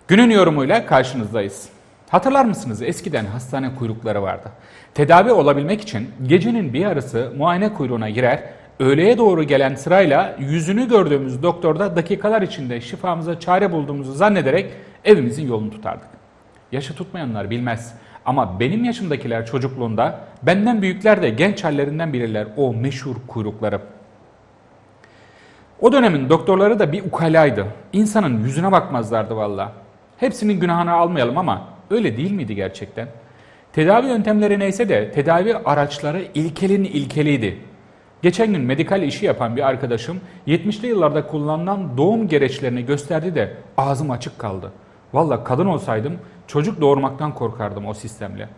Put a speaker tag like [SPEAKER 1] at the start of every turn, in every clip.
[SPEAKER 1] Günün yorumuyla karşınızdayız. Hatırlar mısınız? Eskiden hastane kuyrukları vardı. Tedavi olabilmek için gecenin bir yarısı muayene kuyruğuna girer, öğleye doğru gelen sırayla yüzünü gördüğümüz doktorda dakikalar içinde şifamıza çare bulduğumuzu zannederek evimizin yolunu tutardık. Yaşı tutmayanlar bilmez ama benim yaşımdakiler çocukluğunda, benden büyükler de genç hallerinden bilirler o meşhur kuyrukları. O dönemin doktorları da bir ukalaydı. İnsanın yüzüne bakmazlardı valla. Hepsinin günahını almayalım ama öyle değil miydi gerçekten? Tedavi yöntemleri neyse de tedavi araçları ilkelin ilkeliydi. Geçen gün medikal işi yapan bir arkadaşım 70'li yıllarda kullanılan doğum gereçlerini gösterdi de ağzım açık kaldı. Valla kadın olsaydım çocuk doğurmaktan korkardım o sistemle.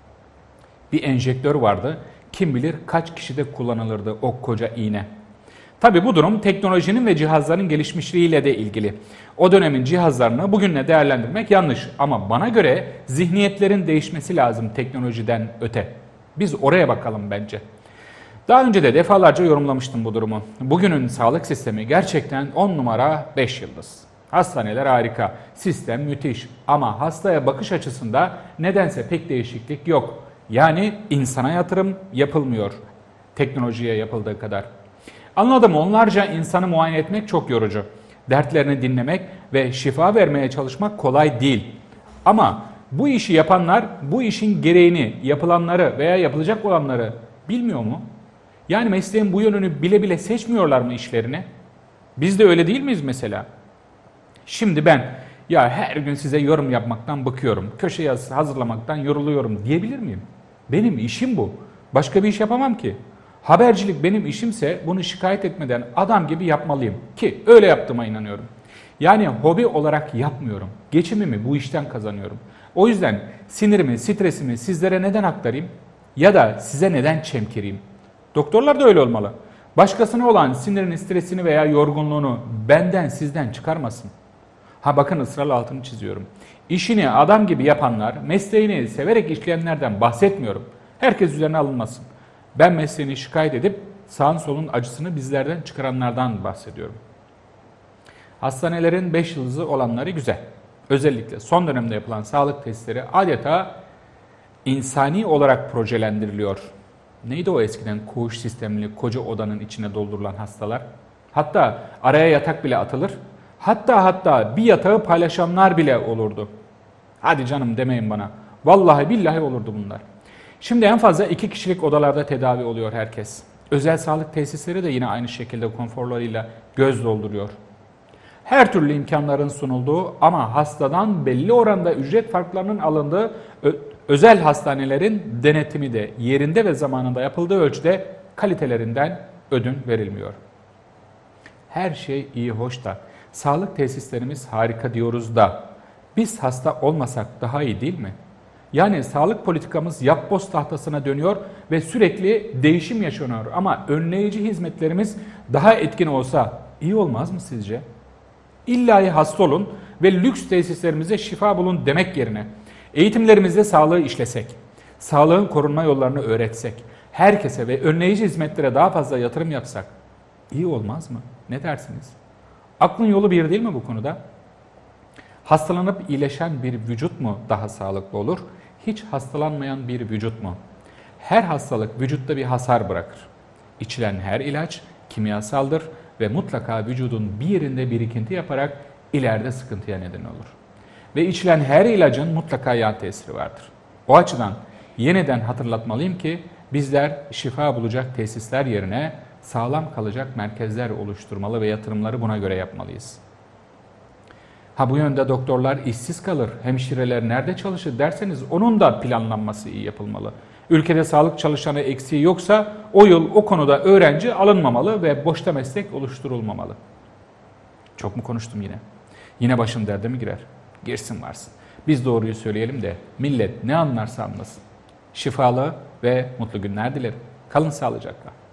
[SPEAKER 1] Bir enjektör vardı. Kim bilir kaç kişide kullanılırdı o koca iğne. Tabi bu durum teknolojinin ve cihazların gelişmişliğiyle de ilgili. O dönemin cihazlarını bugünle değerlendirmek yanlış ama bana göre zihniyetlerin değişmesi lazım teknolojiden öte. Biz oraya bakalım bence. Daha önce de defalarca yorumlamıştım bu durumu. Bugünün sağlık sistemi gerçekten 10 numara 5 yıldız. Hastaneler harika, sistem müthiş ama hastaya bakış açısında nedense pek değişiklik yok. Yani insana yatırım yapılmıyor teknolojiye yapıldığı kadar. Anladım, onlarca insanı muayene etmek çok yorucu. Dertlerini dinlemek ve şifa vermeye çalışmak kolay değil. Ama bu işi yapanlar bu işin gereğini, yapılanları veya yapılacak olanları bilmiyor mu? Yani mesleğin bu yönünü bile bile seçmiyorlar mı işlerini? Biz de öyle değil miyiz mesela? Şimdi ben ya her gün size yorum yapmaktan bıkıyorum, köşe yazısı hazırlamaktan yoruluyorum diyebilir miyim? Benim işim bu. Başka bir iş yapamam ki. Habercilik benim işimse bunu şikayet etmeden adam gibi yapmalıyım ki öyle yaptığıma inanıyorum. Yani hobi olarak yapmıyorum. Geçimimi bu işten kazanıyorum. O yüzden sinirimi, stresimi sizlere neden aktarayım ya da size neden çemkireyim? Doktorlar da öyle olmalı. Başkasına olan sinirini, stresini veya yorgunluğunu benden, sizden çıkarmasın. Ha bakın, ısrarla altını çiziyorum. İşini adam gibi yapanlar, mesleğini severek işleyenlerden bahsetmiyorum. Herkes üzerine alınmasın. Ben mesleğini şikayet edip sağın solun acısını bizlerden çıkaranlardan bahsediyorum. Hastanelerin 5 yıldızı olanları güzel. Özellikle son dönemde yapılan sağlık testleri adeta insani olarak projelendiriliyor. Neydi o eskiden koğuş sistemli koca odanın içine doldurulan hastalar? Hatta araya yatak bile atılır. Hatta bir yatağı paylaşanlar bile olurdu. Hadi canım demeyin bana. Vallahi billahi olurdu bunlar. Şimdi en fazla 2 kişilik odalarda tedavi oluyor herkes. Özel sağlık tesisleri de yine aynı şekilde konforlarıyla göz dolduruyor. Her türlü imkanların sunulduğu ama hastadan belli oranda ücret farklarının alındığı özel hastanelerin denetimi de yerinde ve zamanında yapıldığı ölçüde kalitelerinden ödün verilmiyor. Her şey iyi hoş da sağlık tesislerimiz harika diyoruz da biz hasta olmasak daha iyi değil mi? Yani sağlık politikamız yapboz tahtasına dönüyor ve sürekli değişim yaşanıyor ama önleyici hizmetlerimiz daha etkin olsa iyi olmaz mı sizce? İllahi hasta olun ve lüks tesislerimize şifa bulun demek yerine eğitimlerimizde sağlığı işlesek, sağlığın korunma yollarını öğretsek, herkese ve önleyici hizmetlere daha fazla yatırım yapsak iyi olmaz mı? Ne dersiniz? Aklın yolu bir değil mi bu konuda? Hastalanıp iyileşen bir vücut mu daha sağlıklı olur? Hiç hastalanmayan bir vücut mu? Her hastalık vücutta bir hasar bırakır. İçilen her ilaç kimyasaldır ve mutlaka vücudun bir yerinde birikinti yaparak ileride sıkıntıya neden olur. Ve içilen her ilacın mutlaka yan tesiri vardır. O açıdan yeniden hatırlatmalıyım ki bizler şifa bulacak tesisler yerine sağlam kalacak merkezler oluşturmalı ve yatırımları buna göre yapmalıyız. Ha bu yönde doktorlar işsiz kalır, hemşireler nerede çalışır derseniz onun da planlanması iyi yapılmalı. Ülkede sağlık çalışanı eksiği yoksa o yıl o konuda öğrenci alınmamalı ve boşta meslek oluşturulmamalı. Çok mu konuştum yine? Yine başım derde mi girer? Girsin varsın. Biz doğruyu söyleyelim de millet ne anlarsa anlasın. Şifalı ve mutlu günler dilerim. Kalın sağlıcakla.